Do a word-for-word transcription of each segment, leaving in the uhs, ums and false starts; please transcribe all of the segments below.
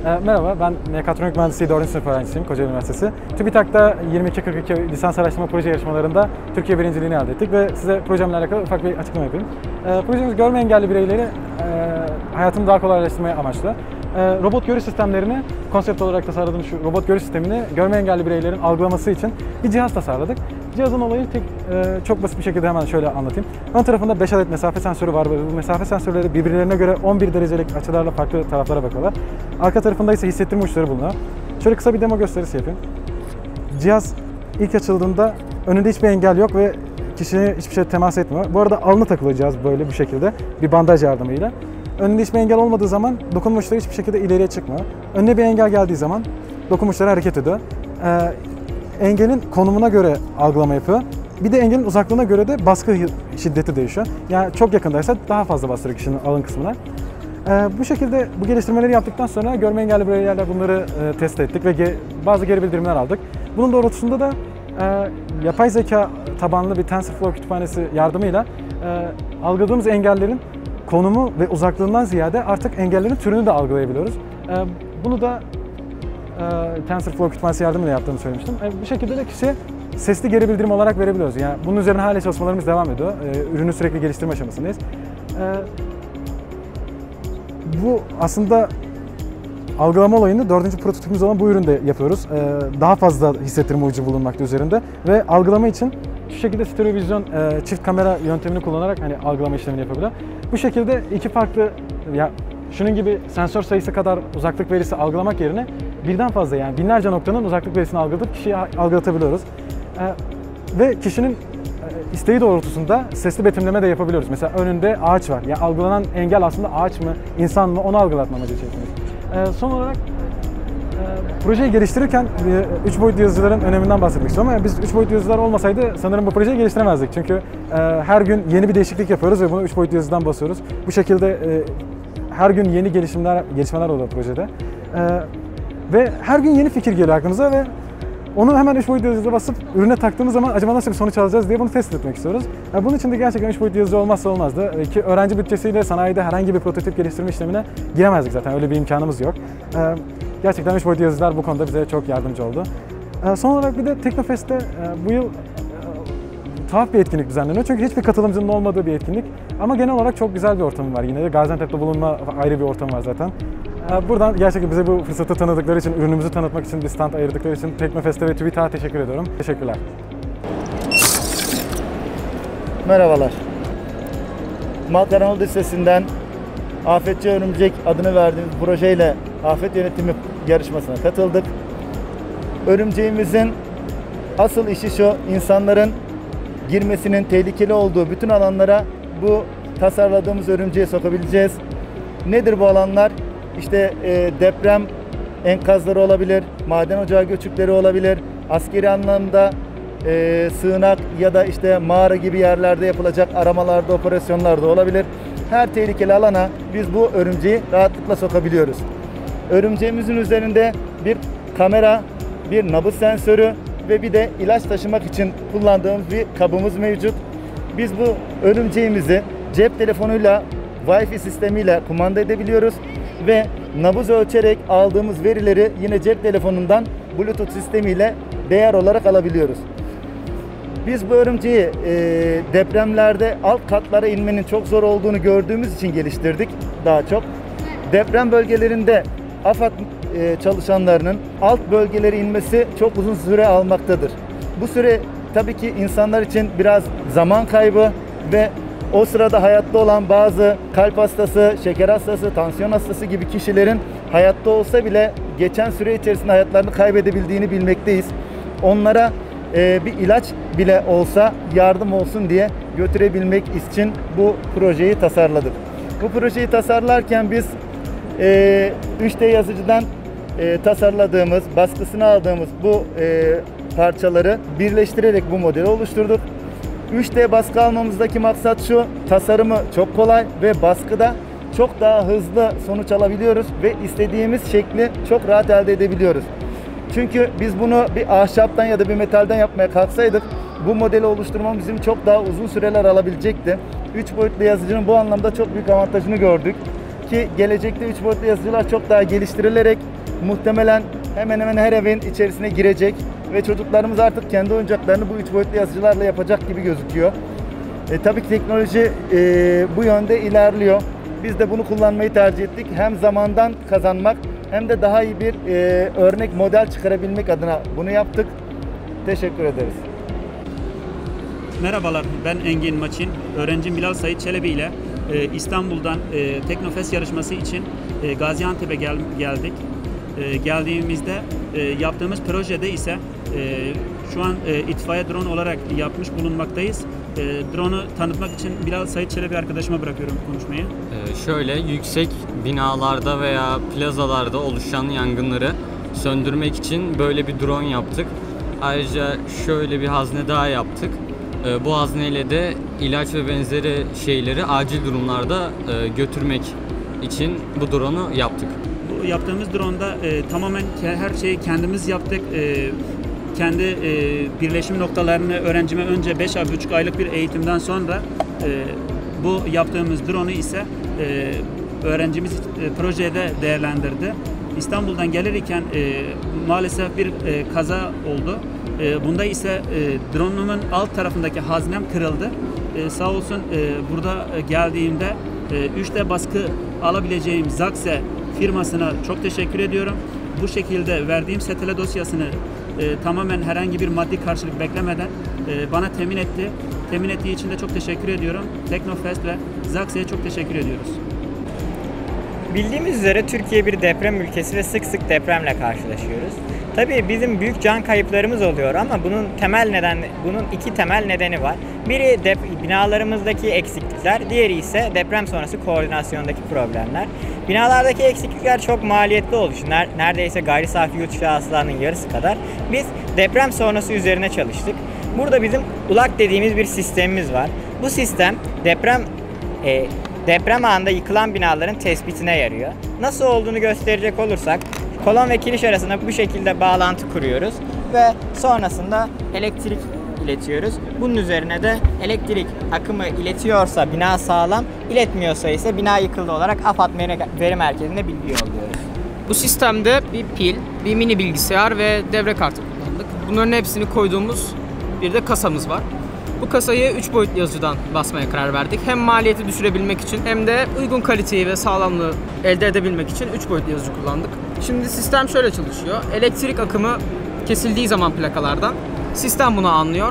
E, merhaba, ben Mekatronik Mühendisliği dördüncü sınıf öğrencisiyim Kocaeli Üniversitesi. TÜBİTAK'ta yirmi iki kırk iki lisans araştırma proje yarışmalarında Türkiye birinciliğini elde ettik ve size projemle alakalı ufak bir açıklama yapayım. E, projemiz görme engelli bireyleri e, hayatını daha kolaylaştırmaya amaçlı. E, robot görüş sistemlerini, konsept olarak tasarladığımız şu robot görüş sistemini görme engelli bireylerin algılaması için bir cihaz tasarladık. Cihazın olayı tek, e, çok basit bir şekilde hemen şöyle anlatayım. Ön tarafında beş adet mesafe sensörü var ve bu mesafe sensörleri birbirlerine göre on bir derecelik açılarla farklı taraflara bakıyorlar. Arka tarafında ise hissettirme uçları bulunuyor. Şöyle kısa bir demo gösterisi yapayım. Cihaz ilk açıldığında önünde hiçbir engel yok ve kişiye hiçbir şey temas etmiyor. Bu arada alnına takılı cihaz böyle bu şekilde bir bandaj yardımıyla. Önünde hiçbir engel olmadığı zaman dokunma uçları hiçbir şekilde ileriye çıkmıyor. Önüne bir engel geldiği zaman dokunma uçları hareket ediyor. Ee, engelin konumuna göre algılama yapıyor. Bir de engelin uzaklığına göre de baskı şiddeti değişiyor. Yani çok yakındaysa daha fazla bastırıyor kişinin alın kısmına. Ee, bu şekilde bu geliştirmeleri yaptıktan sonra görme engelli bireylerle bunları e, test ettik ve ge bazı geri bildirimler aldık. Bunun doğrultusunda da e, yapay zeka tabanlı bir TensorFlow kütüphanesi yardımıyla e, algıladığımız engellerin konumu ve uzaklığından ziyade artık engellerin türünü de algılayabiliyoruz. E, bunu da e, TensorFlow kütüphanesi yardımıyla yaptığımı söylemiştim. E, bu şekilde de kişiye sesli geri bildirim olarak verebiliyoruz. Yani bunun üzerine hala çalışmalarımız devam ediyor. E, ürünü sürekli geliştirme aşamasındayız. E, Bu aslında algılama olayını dördüncü prototipimiz olan bu üründe yapıyoruz. Ee, daha fazla hissettirme ucu bulunmakta üzerinde ve algılama için şu şekilde stereovizyon e, çift kamera yöntemini kullanarak hani algılama işlemini yapabiliyor. Bu şekilde iki farklı ya şunun gibi sensör sayısı kadar uzaklık verisi algılamak yerine birden fazla yani binlerce noktanın uzaklık verisini algılayıp kişiye algılatabiliyoruz. Ee, ve kişinin İsteği doğrultusunda sesli betimleme de yapabiliyoruz. Mesela önünde ağaç var. Yani algılanan engel aslında ağaç mı, insan mı onu algılatma amacı çekmek. Ee, son olarak e, projeyi geliştirirken e, üç boyutlu yazıcıların öneminden bahsetmek istiyorum. Ama biz üç boyutlu yazıcılar olmasaydı sanırım bu projeyi geliştiremezdik. Çünkü e, her gün yeni bir değişiklik yapıyoruz ve bunu üç boyutlu yazıcıdan basıyoruz. Bu şekilde e, her gün yeni gelişimler, gelişmeler oluyor projede. E, ve her gün yeni fikir geliyor aklımıza ve onu hemen üç boyutlu yazıcıya basıp ürüne taktığımız zaman acaba nasıl bir sonuç alacağız diye bunu test etmek istiyoruz. Yani bunun için de gerçekten üç boyutlu yazıcı olmazsa olmazdı. Ki öğrenci bütçesiyle sanayide herhangi bir prototip geliştirme işlemine giremezdik zaten. Öyle bir imkanımız yok. Gerçekten üç boyutlu yazıcılar bu konuda bize çok yardımcı oldu. Son olarak bir de Teknofest'te bu yıl tuhaf bir etkinlik düzenleniyor. Çünkü hiçbir katılımcının olmadığı bir etkinlik. Ama genel olarak çok güzel bir ortamı var yine de. Gaziantep'te bulunma ayrı bir ortam var zaten. Buradan gerçekten bize bu fırsatı tanıdıkları için, ürünümüzü tanıtmak için bir stand ayırdıkları için Teknofest'e ve TÜBİTAK'a teşekkür ediyorum. Teşekkürler. Merhabalar. Malkar Anadolu Lisesi'nden Afetçi Örümcek adını verdiğimiz projeyle afet yönetimi yarışmasına katıldık. Örümceğimizin asıl işi şu, insanların girmesinin tehlikeli olduğu bütün alanlara bu tasarladığımız örümceği sokabileceğiz. Nedir bu alanlar? İşte e, deprem enkazları olabilir, maden ocağı göçükleri olabilir, askeri anlamda e, sığınak ya da işte mağara gibi yerlerde yapılacak aramalarda, operasyonlarda olabilir. Her tehlikeli alana biz bu örümceği rahatlıkla sokabiliyoruz. Örümceğimizin üzerinde bir kamera, bir nabız sensörü ve bir de ilaç taşımak için kullandığımız bir kabımız mevcut. Biz bu örümceğimizi cep telefonuyla, Wi-Fi sistemiyle kumanda edebiliyoruz ve nabız ölçerek aldığımız verileri yine cep telefonundan Bluetooth sistemiyle değer olarak alabiliyoruz. Biz bu örümceği e, depremlerde alt katlara inmenin çok zor olduğunu gördüğümüz için geliştirdik daha çok. Deprem bölgelerinde AFAD e, çalışanlarının alt bölgelere inmesi çok uzun süre almaktadır. Bu süre tabii ki insanlar için biraz zaman kaybı ve o sırada hayatta olan bazı kalp hastası, şeker hastası, tansiyon hastası gibi kişilerin hayatta olsa bile geçen süre içerisinde hayatlarını kaybedebildiğini bilmekteyiz. Onlara e, bir ilaç bile olsa yardım olsun diye götürebilmek için bu projeyi tasarladık. Bu projeyi tasarlarken biz e, üç D yazıcıdan e, tasarladığımız, baskısını aldığımız bu e, parçaları birleştirerek bu modeli oluşturduk. üç D baskı almamızdaki maksat şu, tasarımı çok kolay ve baskıda çok daha hızlı sonuç alabiliyoruz ve istediğimiz şekli çok rahat elde edebiliyoruz. Çünkü biz bunu bir ahşaptan ya da bir metalden yapmaya kalksaydık bu modeli oluşturmamız bizim çok daha uzun süreler alabilecekti. üç boyutlu yazıcının bu anlamda çok büyük avantajını gördük ki gelecekte üç boyutlu yazıcılar çok daha geliştirilerek muhtemelen hemen hemen her evin içerisine girecek ve çocuklarımız artık kendi oyuncaklarını bu üç boyutlu yazıcılarla yapacak gibi gözüküyor. E, tabii ki teknoloji e, bu yönde ilerliyor. Biz de bunu kullanmayı tercih ettik. Hem zamandan kazanmak hem de daha iyi bir e, örnek model çıkarabilmek adına bunu yaptık. Teşekkür ederiz. Merhabalar, ben Engin Maçin. Öğrencim Bilal Sait Çelebi ile e, İstanbul'dan e, Teknofest yarışması için e, Gaziantep'e gel, geldik. E, geldiğimizde e, yaptığımız projede ise e, şu an e, itfaiye drone olarak yapmış bulunmaktayız. E, drone'u tanıtmak için Bilal Sait Çelebi arkadaşıma bırakıyorum konuşmayı. Ee, şöyle yüksek binalarda veya plazalarda oluşan yangınları söndürmek için böyle bir drone yaptık. Ayrıca şöyle bir hazne daha yaptık. Ee, bu hazneyle de ilaç ve benzeri şeyleri acil durumlarda e, götürmek için bu drone'u yaptık. Bu yaptığımız drone'da e, tamamen ke- her şeyi kendimiz yaptık. E, kendi e, birleşim noktalarını öğrencime önce beş buçuk aylık bir eğitimden sonra e, bu yaptığımız drone'u ise e, öğrencimiz e, projede değerlendirdi. İstanbul'dan gelirken e, maalesef bir e, kaza oldu. E, bunda ise e, drone'umun alt tarafındaki haznem kırıldı. E, sağ olsun e, burada geldiğimde e, üç D baskı alabileceğim Zaxe firmasına çok teşekkür ediyorum. Bu şekilde verdiğim setele dosyasını e, tamamen herhangi bir maddi karşılık beklemeden e, bana temin etti. Temin ettiği için de çok teşekkür ediyorum. Teknofest ve Zaxe'ye çok teşekkür ediyoruz. Bildiğimiz üzere Türkiye bir deprem ülkesi ve sık sık depremle karşılaşıyoruz. Tabii bizim büyük can kayıplarımız oluyor ama bunun temel neden bunun iki temel nedeni var. Biri dep- binalarımızdaki eksiklikler, diğeri ise deprem sonrası koordinasyondaki problemler. Binalardaki eksiklikler çok maliyetli oluşu, neredeyse gayri safi yurt içi hasılanın yarısı kadar. Biz deprem sonrası üzerine çalıştık. Burada bizim U L A K dediğimiz bir sistemimiz var. Bu sistem deprem e, deprem anında yıkılan binaların tespitine yarıyor. Nasıl olduğunu gösterecek olursak, kolon ve kiriş arasında bu şekilde bağlantı kuruyoruz ve sonrasında elektrik iletiyoruz. Bunun üzerine de elektrik akımı iletiyorsa bina sağlam, iletmiyorsa ise bina yıkıldı olarak AFAD veri merkezine bilgi yolluyoruz. Bu sistemde bir pil, bir mini bilgisayar ve devre kartı kullandık. Bunların hepsini koyduğumuz bir de kasamız var. Bu kasayı üç boyutlu yazıcıdan basmaya karar verdik. Hem maliyeti düşürebilmek için hem de uygun kaliteyi ve sağlamlığı elde edebilmek için üç boyutlu yazıcı kullandık. Şimdi sistem şöyle çalışıyor. Elektrik akımı kesildiği zaman plakalardan sistem bunu anlıyor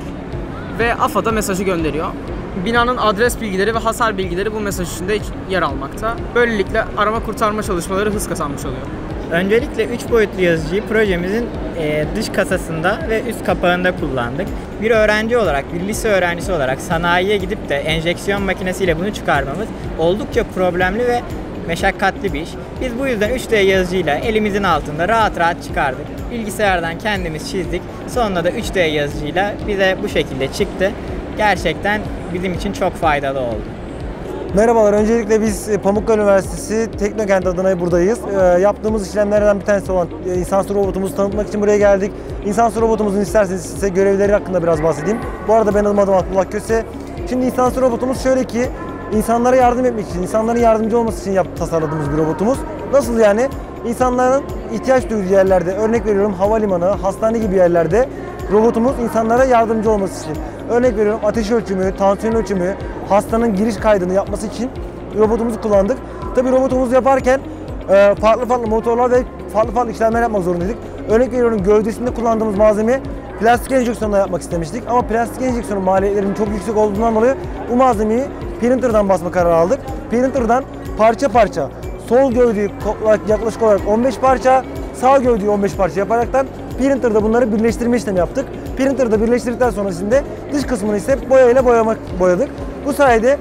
ve AFAD'a mesajı gönderiyor. Binanın adres bilgileri ve hasar bilgileri bu mesaj içinde yer almakta. Böylelikle arama kurtarma çalışmaları hız kazanmış oluyor. Öncelikle üç boyutlu yazıcıyı projemizin e, dış kasasında ve üst kapağında kullandık. Bir öğrenci olarak, bir lise öğrencisi olarak sanayiye gidip de enjeksiyon makinesiyle bunu çıkarmamız oldukça problemli ve meşakkatli bir iş. Biz bu yüzden üç D yazıcıyla elimizin altında rahat rahat çıkardık. Bilgisayardan kendimiz çizdik. Sonra da üç D yazıcıyla bize bu şekilde çıktı. Gerçekten bizim için çok faydalı oldu. Merhabalar, öncelikle biz Pamukkale Üniversitesi Teknokent adına buradayız. E, yaptığımız işlemlerden bir tanesi olan e, insansız robotumuzu tanıtmak için buraya geldik. İnsansız robotumuzun isterseniz size görevleri hakkında biraz bahsedeyim. Bu arada benim adım Abdullah Köse. Şimdi insansız robotumuz şöyle ki, insanlara yardım etmek için, insanların yardımcı olması için yap, tasarladığımız bir robotumuz. Nasıl yani? İnsanların ihtiyaç duyduğu yerlerde, örnek veriyorum havalimanı, hastane gibi yerlerde robotumuz insanlara yardımcı olması için. Örnek veriyorum ateş ölçümü, tansiyon ölçümü, hastanın giriş kaydını yapması için robotumuzu kullandık. Tabii robotumuzu yaparken e, farklı farklı motorlar ve farklı farklı işlemler yapmak zorundaydık. Örnek veriyorum gövdesinde kullandığımız malzeme plastik enjeksiyonla yapmak istemiştik ama plastik enjeksiyonun maliyetlerinin çok yüksek olduğundan dolayı bu malzemeyi printer'dan basma kararı aldık. Printer'dan parça parça sol gövdeyi yaklaşık olarak on beş parça, sağ gövdeyi on beş parça yaparaktan printer'da bunları birleştirme işlemi yaptık. Printer'da birleştirdikten sonrasında dış kısmını ise boyayla boyamak boyadık. Bu sayede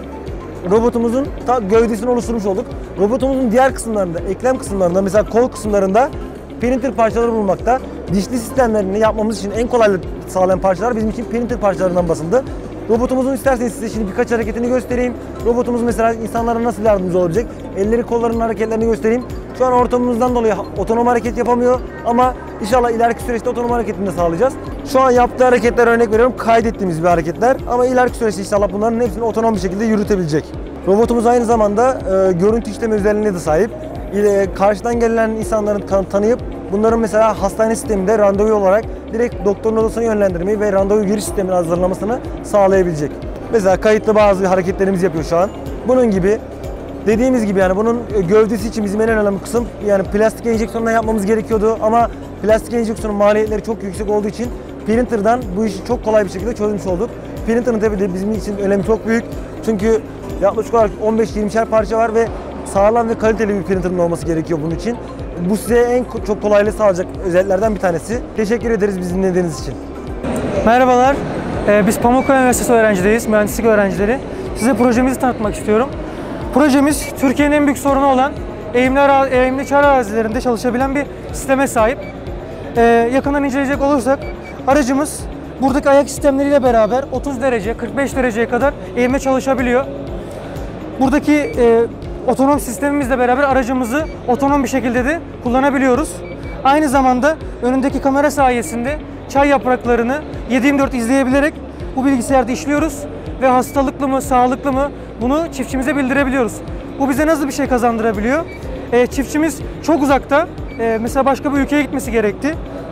robotumuzun ta gövdesini oluşturmuş olduk. Robotumuzun diğer kısımlarında, eklem kısımlarında, mesela kol kısımlarında printer parçaları bulunmakta. Dişli sistemlerini yapmamız için en kolaylık sağlayan parçalar bizim için printer parçalarından basıldı. Robotumuzun isterseniz size şimdi birkaç hareketini göstereyim. Robotumuz mesela insanlara nasıl yardımcı olabilecek? Elleri kollarının hareketlerini göstereyim. Şu an ortamımızdan dolayı otonom hareket yapamıyor ama inşallah ileriki süreçte otonom hareketini de sağlayacağız. Şu an yaptığı hareketler örnek veriyorum kaydettiğimiz bir hareketler ama ileriki süreçte inşallah bunların hepsini otonom bir şekilde yürütebilecek. Robotumuz aynı zamanda e, görüntü işleme özelliğine de sahip. ile karşıdan gelen insanların tan- tanıyıp bunların mesela hastane sisteminde randevu olarak direkt doktorun odasına yönlendirmeyi ve randevu giriş sistemini hazırlamasını sağlayabilecek. Mesela kayıtlı bazı hareketlerimizi yapıyor şu an. Bunun gibi dediğimiz gibi yani bunun gövdesi için bizim en önemli kısım yani plastik enjeksiyonla yapmamız gerekiyordu ama plastik enjeksiyonun maliyetleri çok yüksek olduğu için printer'dan bu işi çok kolay bir şekilde çözmüş olduk. Printer'ın tabii de bizim için önemi çok büyük. Çünkü yaklaşık olarak on beş yirmişer parça var ve sağlam ve kaliteli bir printer'ın olması gerekiyor bunun için. Bu size en çok kolaylığı sağlayacak özelliklerden bir tanesi. Teşekkür ederiz bizi dinlediğiniz için. Merhabalar, ee, biz Pamukkale Üniversitesi öğrencideyiz, mühendislik öğrencileri. Size projemizi tanıtmak istiyorum. Projemiz Türkiye'nin en büyük sorunu olan eğimli, ara, eğimli çay arazilerinde çalışabilen bir sisteme sahip. Ee, yakından inceleyecek olursak aracımız buradaki ayak sistemleriyle beraber otuz derece, kırk beş dereceye kadar eğimle çalışabiliyor. Buradaki e, otonom sistemimizle beraber aracımızı otonom bir şekilde de kullanabiliyoruz. Aynı zamanda önündeki kamera sayesinde çay yapraklarını yedi yirmi dört izleyebilerek bu bilgisayarda işliyoruz ve hastalıklı mı, sağlıklı mı bunu çiftçimize bildirebiliyoruz. Bu bize nasıl bir şey kazandırabiliyor? E, çiftçimiz çok uzakta, e, mesela başka bir ülkeye gitmesi gerekti.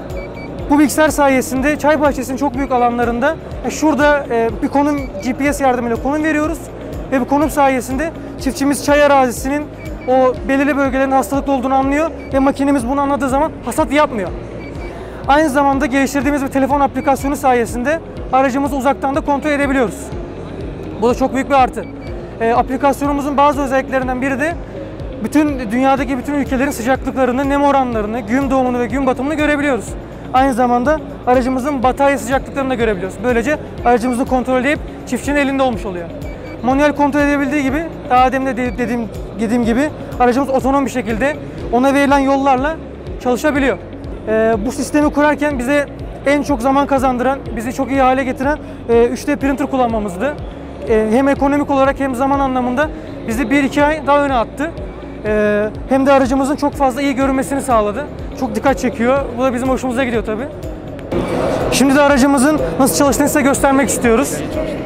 Bu bilgisayar sayesinde çay bahçesinin çok büyük alanlarında e, şurada e, bir konum G P S yardımıyla konum veriyoruz ve bu konum sayesinde çiftçimiz çay arazisinin o belirli bölgelerin hastalıklı olduğunu anlıyor ve makinemiz bunu anladığı zaman hasat yapmıyor. Aynı zamanda geliştirdiğimiz bir telefon aplikasyonu sayesinde aracımızı uzaktan da kontrol edebiliyoruz. Bu da çok büyük bir artı. E, aplikasyonumuzun bazı özelliklerinden biri de bütün dünyadaki bütün ülkelerin sıcaklıklarını, nem oranlarını, gün doğumunu ve gün batımını görebiliyoruz. Aynı zamanda aracımızın batarya sıcaklıklarını da görebiliyoruz. Böylece aracımızı kontrol edip çiftçinin elinde olmuş oluyor. Manuel kontrol edebildiği gibi, daha demin de dediğim, dediğim gibi aracımız otonom bir şekilde ona verilen yollarla çalışabiliyor. Ee, bu sistemi kurarken bize en çok zaman kazandıran, bizi çok iyi hale getiren e, üç D printer kullanmamızdı. E, hem ekonomik olarak hem zaman anlamında bizi bir iki ay daha öne attı. E, hem de aracımızın çok fazla iyi görünmesini sağladı. Çok dikkat çekiyor. Bu da bizim hoşumuza gidiyor tabii. Şimdi de aracımızın nasıl çalıştığını size göstermek istiyoruz.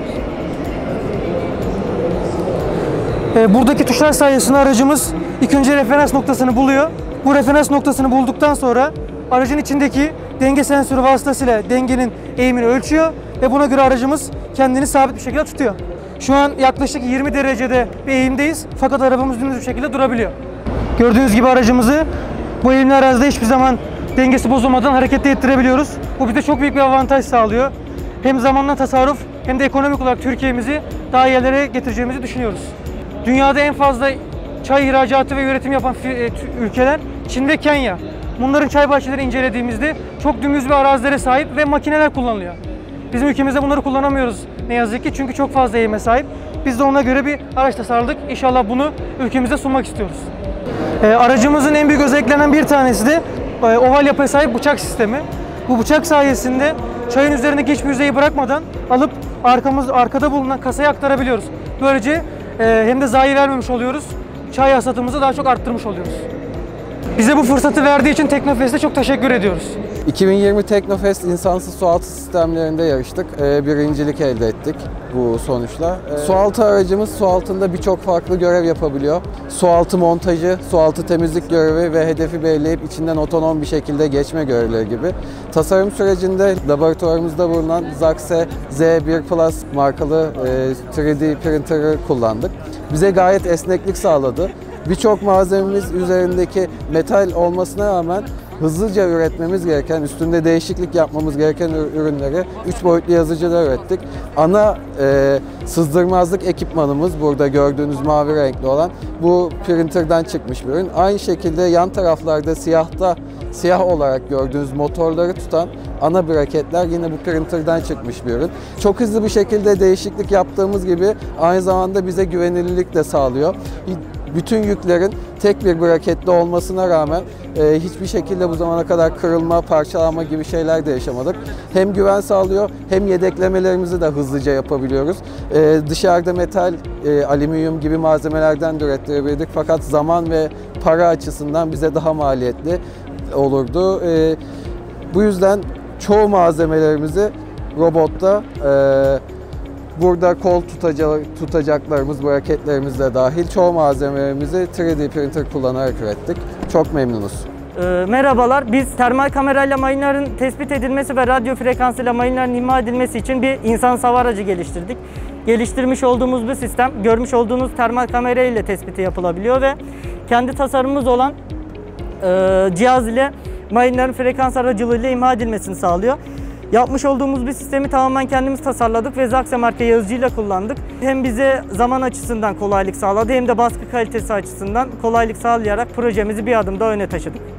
Buradaki tuşlar sayesinde aracımız ilk önce referans noktasını buluyor. Bu referans noktasını bulduktan sonra aracın içindeki denge sensörü vasıtasıyla dengenin eğimini ölçüyor ve buna göre aracımız kendini sabit bir şekilde tutuyor. Şu an yaklaşık yirmi derecede bir eğimdeyiz fakat arabamız dümdüz bir şekilde durabiliyor. Gördüğünüz gibi aracımızı bu eğimli arazide hiçbir zaman dengesi bozulmadan hareket ettirebiliyoruz. Bu bize çok büyük bir avantaj sağlıyor. Hem zamanla tasarruf hem de ekonomik olarak Türkiye'mizi daha iyi yerlere getireceğimizi düşünüyoruz. Dünyada en fazla çay ihracatı ve üretim yapan ülkeler Çin ve Kenya. Bunların çay bahçeleri incelediğimizde çok dümdüz bir arazilere sahip ve makineler kullanılıyor. Bizim ülkemizde bunları kullanamıyoruz ne yazık ki çünkü çok fazla eğime sahip. Biz de ona göre bir araç tasarladık. İnşallah bunu ülkemize sunmak istiyoruz. Ee, aracımızın en büyük özelliklerinden bir tanesi de e, oval yapıya sahip bıçak sistemi. Bu bıçak sayesinde çayın üzerindeki hiçbir yüzeyi bırakmadan alıp arkamız arkada bulunan kasaya aktarabiliyoruz. Böylece e, hem de zayi vermemiş oluyoruz. Çay hasatımızı daha çok arttırmış oluyoruz. Bize bu fırsatı verdiği için Teknofest'e çok teşekkür ediyoruz. iki bin yirmi Teknofest insansız sualtı sistemlerinde yarıştık. Ee, birincilik elde ettik bu sonuçla. Ee, sualtı aracımız su altında birçok farklı görev yapabiliyor. Sualtı montajı, sualtı temizlik görevi ve hedefi belirleyip içinden otonom bir şekilde geçme görevleri gibi. Tasarım sürecinde laboratuvarımızda bulunan Zaxe Z bir Plus markalı e, üç D printer'ı kullandık. Bize gayet esneklik sağladı. Birçok malzememiz üzerindeki metal olmasına rağmen hızlıca üretmemiz gereken, üstünde değişiklik yapmamız gereken ürünleri üç boyutlu yazıcıda ürettik. Ana e, sızdırmazlık ekipmanımız burada gördüğünüz mavi renkli olan bu printer'dan çıkmış bir ürün. Aynı şekilde yan taraflarda siyahta siyah olarak gördüğünüz motorları tutan ana braketler yine bu printer'dan çıkmış bir ürün. Çok hızlı bir şekilde değişiklik yaptığımız gibi aynı zamanda bize güvenilirlik de sağlıyor. Bütün yüklerin tek bir braketli olmasına rağmen e, hiçbir şekilde bu zamana kadar kırılma, parçalanma gibi şeyler de yaşamadık. Hem güven sağlıyor hem yedeklemelerimizi de hızlıca yapabiliyoruz. E, dışarıda metal, e, alüminyum gibi malzemelerden de ürettirebildik fakat zaman ve para açısından bize daha maliyetli olurdu. E, bu yüzden çoğu malzemelerimizi robotta e, Burada kol tutacak, tutacaklarımız, braketlerimiz de dahil çoğu malzemelerimizi üç D printer kullanarak ürettik. Çok memnunuz. E, merhabalar, biz termal kamerayla mayınların tespit edilmesi ve radyo frekansıyla mayınların imha edilmesi için bir insansız hava aracı geliştirdik. Geliştirmiş olduğumuz bu sistem, görmüş olduğunuz termal kamera ile tespiti yapılabiliyor ve kendi tasarımımız olan e, cihaz ile mayınların frekans aracılığıyla imha edilmesini sağlıyor. Yapmış olduğumuz bir sistemi tamamen kendimiz tasarladık ve Zaxe marka yazıcıyla kullandık. Hem bize zaman açısından kolaylık sağladı hem de baskı kalitesi açısından kolaylık sağlayarak projemizi bir adım daha öne taşıdık.